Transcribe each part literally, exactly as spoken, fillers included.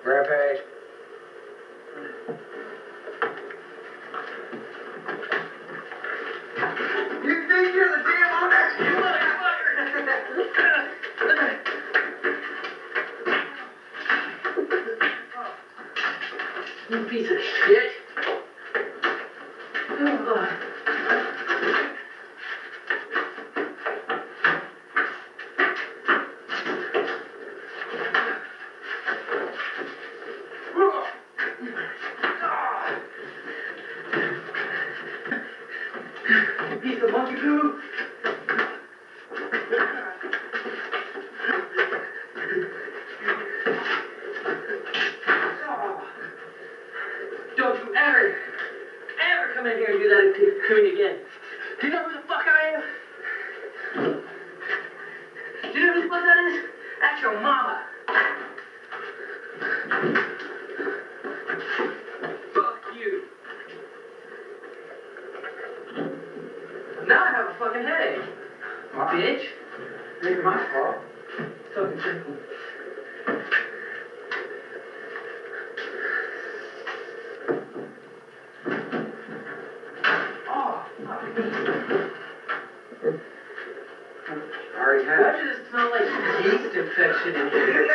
Rampage. You think you're the damn owner? You motherfucker! You piece of shit. Oh. You piece of monkey poo. Don't you ever, ever come in here and do that to me again. Do you know who the fuck I am? Do you know who the fuck that is? That's your mama. Fuck you. Now I have a fucking headache. What? Bitch. Ain't my fault. It's fucking simple. I already had Why it. does it smell like yeast infection in here?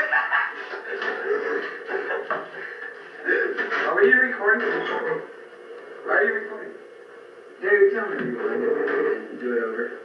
Are you recording? Why are you recording? David, tell me to rewind it and do it over.